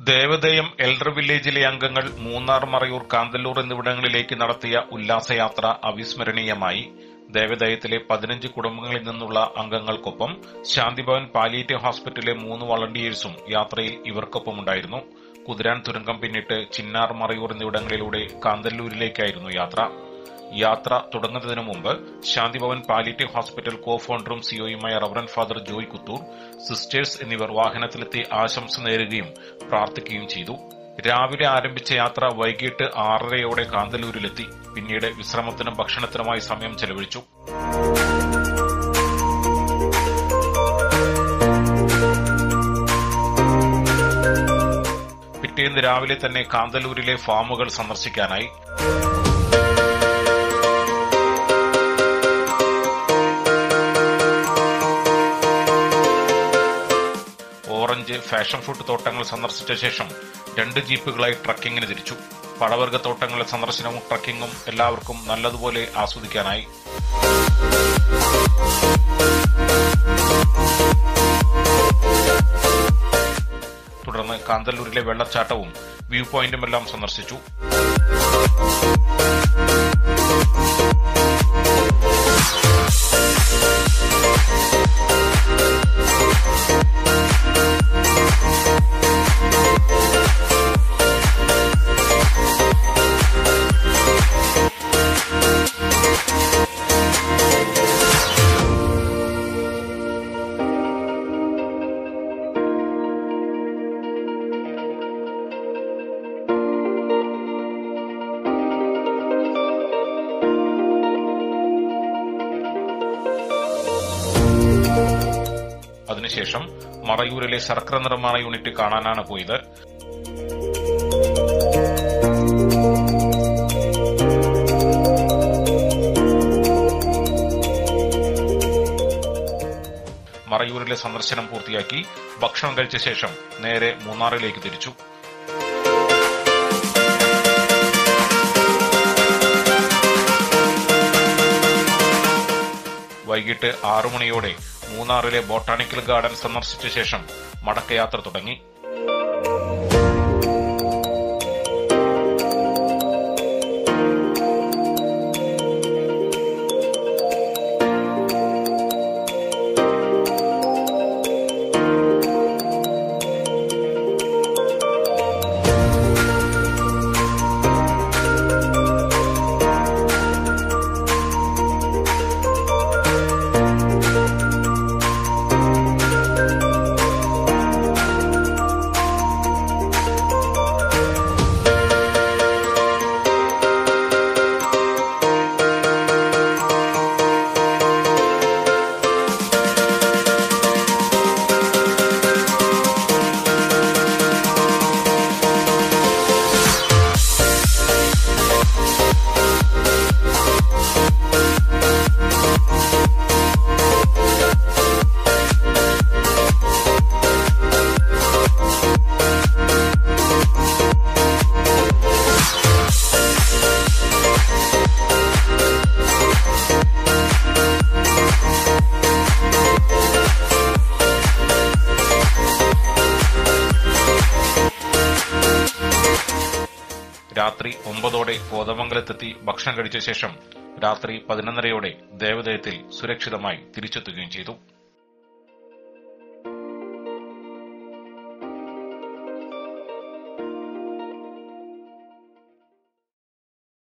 ദേവദയം elder വില്ലേജിലെ അംഗങ്ങൾ മൂന്നാർ, മറയൂർ, കാന്തല്ലൂർ എന്നിവിടങ്ങളിലേക്ക് നടത്തിയ ഉല്ലാസയാത്ര അവിസ്മരണീയമായി. ദേവദയത്തിലെ 15 കുടുംബങ്ങളിൽ നിന്നുള്ള അംഗങ്ങൾക്കൊപ്പം ശാന്തിഭവൻ പാലിയേറ്റീവ് ഹോസ്പിറ്റലിലെ 3 വളണ്ടിയേഴ്സും യാത്രയിൽ ഇവർക്കൊപ്പമുണ്ടായിരുന്നു. കുതിരാൻ തുരങ്കം പിന്നിട്ട് ചിന്നാർ, മറയൂർ എന്നിവിടങ്ങളിലൂടെ കാന്തല്ലൂരിലേക്കായിരുന്നു യാത്ര. യാത്ര തുടങ്ങുന്നതിനു മുമ്പ് ശാന്തിഭവൻ പാലിയേറ്റീവ് ഹോസ്പിറ്റൽ കോ ഫൗണ്ടറും സിഒയുമായ reverend father Joy Kuthur, sisters എന്നിവർ വാഹനത്തിലെത്തി ആശംസ നേരുകയും പ്രാർത്ഥിക്കുകയും ചെയ്തു. രാവിലെ ആരംഭിച്ച യാത്ര വൈകിട്ട് 6:30 കാന്തല്ലൂരിലെത്തി. പിന്നീട് വിശ്രമത്തിനും ഭക്ഷണത്തിനുമായി സമയം ചെലവഴിച്ചു. പിറ്റേന്ന് രാവിലെ തന്നെ കാന്തല്ലൂരിലെ ഫാമുകൾ സന്ദർശിക്കാനായി. ഓറഞ്ച്, ഫാഷൻ ഫ്രൂട്ട് തോട്ടങ്ങൾ സന്ദർശിച്ച ശേഷം 2 ജീപ്പുകളായി ട്രക്കിങ്ങിന് തിരിച്ചു. പഴവർഗ്ഗ തോട്ടങ്ങളുടെ സന്ദർശനവും ട്രക്കിങ്ങും എല്ലാവർക്കും നല്ലതുപോലെ ആസ്വദിക്കാനായി. തുടർന്ന് കാന്തല്ലൂരിലെ വെള്ളച്ചാട്ടവും വ്യൂ പോയിന്റുമെല്ലാം സന്ദർശിച്ചു. അതിനുശേഷം മറയൂരിലെ ശർക്കര നിർമ്മാണ യൂണിറ്റ് കാണാനാണ് പോയത്. മറയൂരിലെ സന്ദർശനം പൂർത്തിയാക്കി ഭക്ഷണം കഴിച്ച ശേഷം നേരെ മൂന്നാറിലേക്ക് തിരിച്ചു. വൈകിട്ട് 6 മണിയോടെ മൂന്നാറിലെ ബൊട്ടാണിക്കൽ ഗാർഡൻ സന്ദർശിച്ച ശേഷം മടക്കയാത്ര തുടങ്ങി. രാത്രി 9:00 കോതമംഗലത്തെത്തി ഭക്ഷണം കഴിച്ച ശേഷം രാത്രി 11:30 ദേവദയത്തിൽ സുരക്ഷിതമായി തിരിച്ചെത്തുകയും ചെയ്തു.